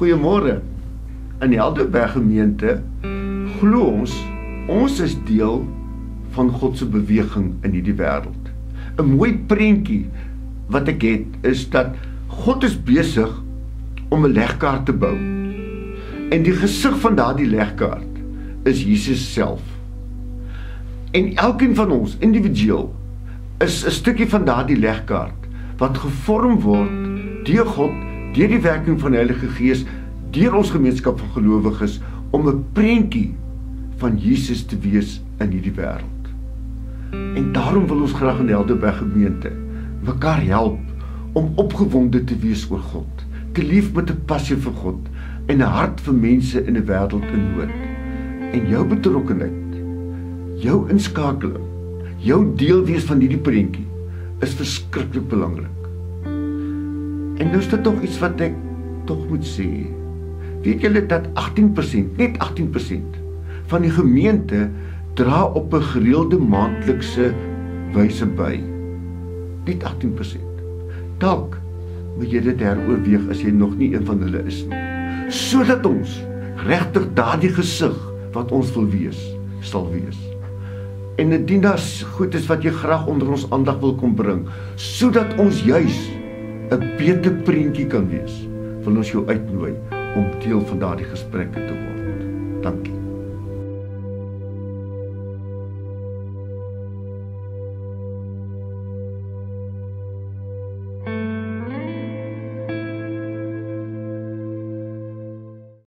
Goeiemôre. In die Helderberg gemeente glo ons is deel van God se beweging in hierdie wêreld. 'n Mooi prentjie wat ek het is dat God is besig om 'n legkaart te bou. En die gesig van daardie legkaart is Jesus self. En elkeen van ons individueel is 'n stukkie van daardie legkaart wat gevorm word deur God, deur die werking van die Heilige Gees, deur ons gemeenskap van gelowiges om 'n prentjie van Jesus te wees in hierdie wêreld. En daarom wil ons graag in die Helderberg gemeente mekaar help om opgewonde te wees oor God, te lief met 'n passie vir God en 'n hart vir mense in 'n wêreld in nood. En jou betrokkenheid, jou inskakeling, jou deel wees van hierdie prentjie is verskriklik belangrik. En nou is dit tog iets wat ek tog moet sê. Weet julle dat 18%, net 18% van die gemeente dra op 'n gereelde maandelikse wyse by. Net 18%. Dalk moet jy dit heroorweeg as jy nog nie een van hulle is nie. Sodat ons regtig daardie gesig wat ons wil wees, sal wees. En indien daar goed is wat jy graag onder ons aandag wil kom bring, sodat ons juis 'n beter prentjie kan wees, wil ons jou uitnooi om deel van daardie gesprekke te word. Dankie.